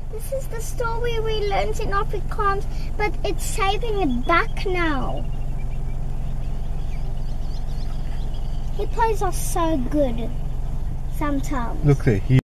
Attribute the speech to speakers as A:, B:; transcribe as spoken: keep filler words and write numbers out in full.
A: This is the story we learned in Afrikaans, but it's saving it back now. Hippos are so good sometimes.
B: Look there. He